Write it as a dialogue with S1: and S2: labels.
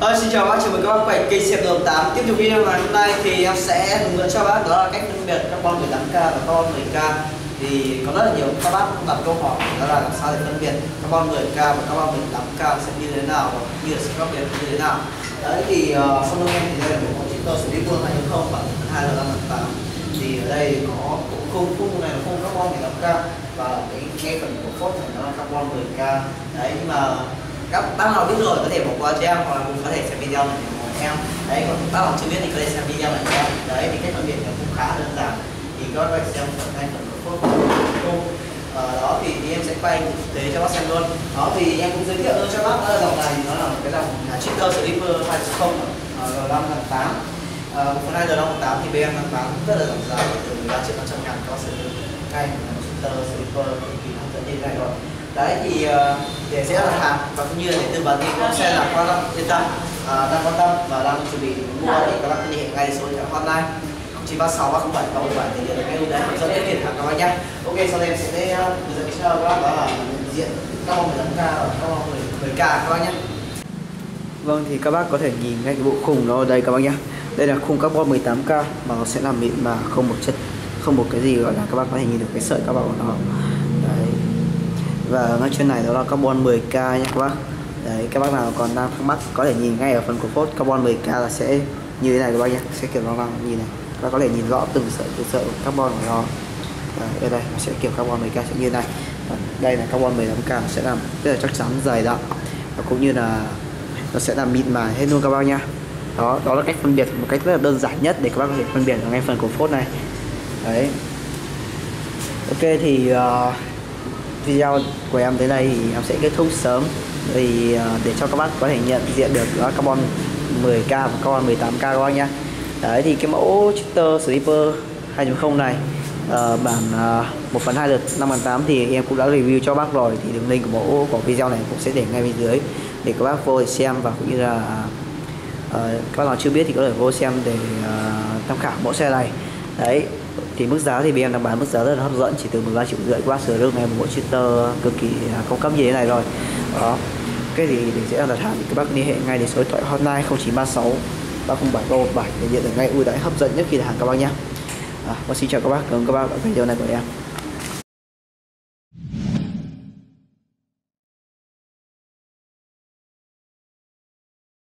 S1: Xin chào bác, chào mừng các bác quay kênh xem đường 8. Tiếp tục video ngày hôm nay thì em sẽ hướng dẫn cho bác đó là cách phân biệt carbon 18K và carbon 10K. Thì có rất là nhiều các bác đặt câu hỏi đó là làm sao để phân biệt carbon 10K và carbon 18K sẽ như thế nào và như sẽ khác biệt như thế nào. Đấy thì sau lưng em thì đây là một con cheater Sleeper 2.0 bản 2L5.8. Thì ở đây có khung này là khung carbon 18K và cái nghe phần của phốt này nó là carbon 10K. Đấy, nhưng mà các bác nào biết rồi có thể bỏ qua cho em, hoặc là cũng có thể xem video này của em. Đấy, còn bác nào chưa biết thì có thể xem video này của em. Đấy thì cách phân biệt cũng khá đơn giản. Thì các bác xem phần thành phần của phốt đó thì em sẽ quay thực tế cho bác xem luôn. Đó thì em cũng giới thiệu cho bác đó là dòng này nó là một cái dòng cheater Sleeper 2.0 L5.8. Phần 2L5.8 thì BM 5.8 rất là rộng rãi, từ 13.500.000 có sử dụng ngay cheater Sleeper cực kỳ hấp dẫn như thế này rồi. Đấy thì để sẽ đặt hàng và cũng như là để tư vấn thì cũng sẽ là quan tâm yên tâm, đang quan tâm và đang chuẩn bị mua thì các bác liên hệ ngay số điện thoại hotline 0936 307 317 để nhận được cái ưu đãi hướng dẫn tiết kiệm hàng các bác nhé. Ok, sau đây em sẽ hướng dẫn cho các bác đó là nhận diện carbon 18K và carbon 10K các bác nhé. Vâng, thì các bác có thể nhìn ngay cái bộ khung nó ở đây các bác nhé. Đây là khung carbon 18K mà nó sẽ làm mịn mà không một chất, không một cái gì gọi là các bác có thể nhìn được cái sợi carbon của nó. Đấy. Và ngay trên này đó là carbon 10K nhé các bác. Đấy, các bác nào còn đang thắc mắc có thể nhìn ngay ở phần của phốt carbon 10K là sẽ như thế này các bác nhé, sẽ kiểu nó nhìn này, các bác có thể nhìn rõ từng sợi carbon của nó. Đấy, đây nó sẽ kiểu carbon 10K sẽ như thế này. Đây là carbon 18K sẽ làm rất là chắc chắn, dày đậm và cũng như là nó sẽ làm mịn màng hết luôn các bác nhá. Đó là cách phân biệt một cách rất là đơn giản nhất để các bác có thể phân biệt ở ngay phần của phốt này. Đấy. Ok thì video của em tới đây thì em sẽ kết thúc sớm vì để cho các bác có thể nhận diện được đó carbon 10K và carbon 18K các bác nhé. Đấy thì cái mẫu cheater Sleeper 2.0 này bản 1/2 lượt 5.8 thì em cũng đã review cho bác rồi, thì đường link của mẫu của video này cũng sẽ để ngay bên dưới để các bác vô để xem, và cũng như là các bác nào chưa biết thì có thể vô xem để tham khảo mẫu xe này. Đấy thì mức giá thì bên em đang bán mức giá rất là hấp dẫn, chỉ từ 13,5 triệu các bác sở hữu ngay một bộ cheater cực kỳ cao cấp như thế này rồi. Đó. Cái thì để dễ đặt hàng thì các bác liên hệ ngay đến số điện thoại hotline 0936 307 317 để nhận được ngay ưu đãi hấp dẫn nhất khi đặt hàng các bác nhé. Xin chào các bác, cảm ơn các bác đã video này của em.